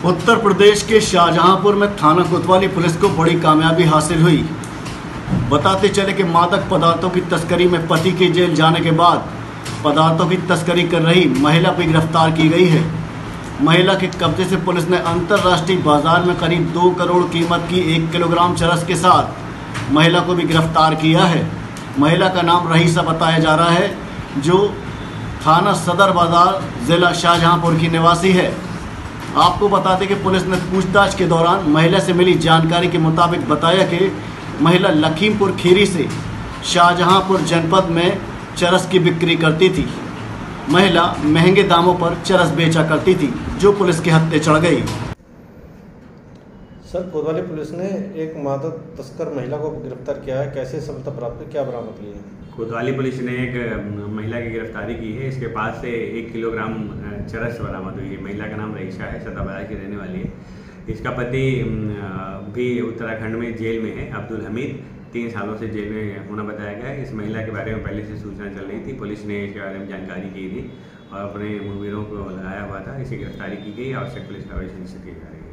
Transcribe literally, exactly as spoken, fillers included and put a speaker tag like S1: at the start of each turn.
S1: उत्तर प्रदेश के शाहजहांपुर में थाना कोतवाली पुलिस को बड़ी कामयाबी हासिल हुई। बताते चले कि मादक पदार्थों की तस्करी में पति के जेल जाने के बाद पदार्थों की तस्करी कर रही महिला भी गिरफ्तार की गई है। महिला के कब्जे से पुलिस ने अंतर्राष्ट्रीय बाजार में करीब दो करोड़ कीमत की एक किलोग्राम चरस के साथ महिला को भी गिरफ्तार किया है। महिला का नाम रहीसा बताया जा रहा है, जो थाना सदर बाजार जिला शाहजहांपुर की निवासी है। आपको बता दें कि पुलिस ने पूछताछ के दौरान महिला से मिली जानकारी के मुताबिक बताया कि महिला लखीमपुर खीरी से शाहजहांपुर जनपद में चरस की बिक्री करती थी। महिला महंगे दामों पर चरस बेचा करती थी, जो पुलिस के हत्थे चढ़ गई।
S2: सर, कोतवाली पुलिस ने एक मादक तस्कर महिला को गिरफ्तार किया है। कैसे सफलता प्राप्त हुई, क्या बरामद की है?
S3: कोतवाली पुलिस ने एक महिला की गिरफ्तारी की है। इसके पास से एक किलोग्राम चरस बरामद हुई है। महिला का नाम रईसा है, सदाबहार की रहने वाली है। इसका पति भी उत्तराखंड में जेल में है, अब्दुल हमीद, तीन सालों से जेल में होना बताया गया है। इस महिला के बारे में पहले से सूचना चल रही थी। पुलिस ने इसके बारे में जानकारी की थी और अपने मुखबिरों को लगाया हुआ था। इसकी गिरफ्तारी की गई। आवश्यक पुलिस कार्रवाई सुनिश्चित की जा रही है।